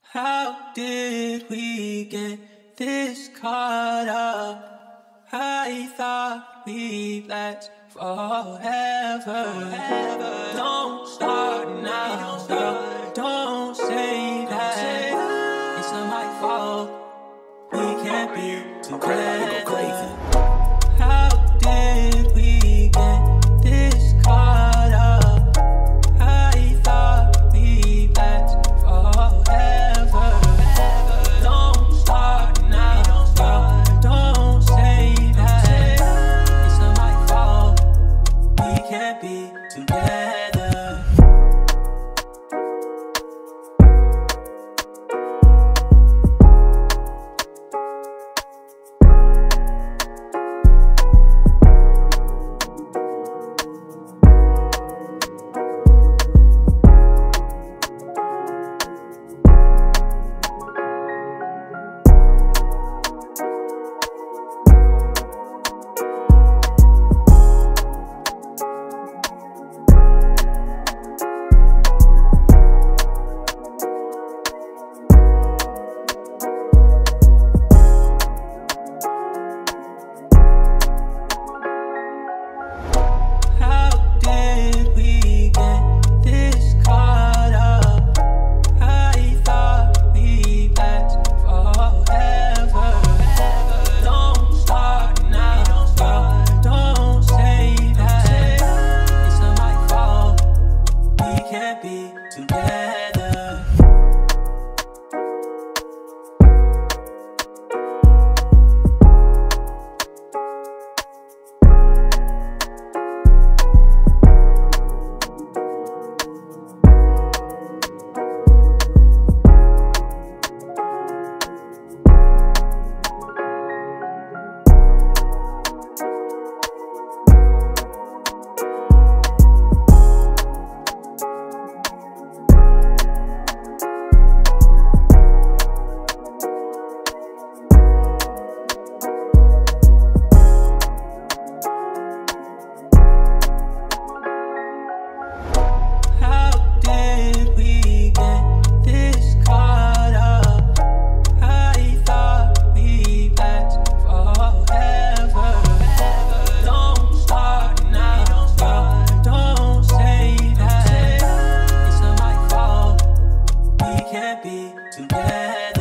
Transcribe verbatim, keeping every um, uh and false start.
How did we get this caught up? I thought we'd last forever. forever. Don't start now, girl. Don't say that. It's not my fault. We can't be together. How did we get this caught up? I thought we'd last forever. Don't start now, girl. Don't say that. It's not my fault. We can't be together. Can't be together.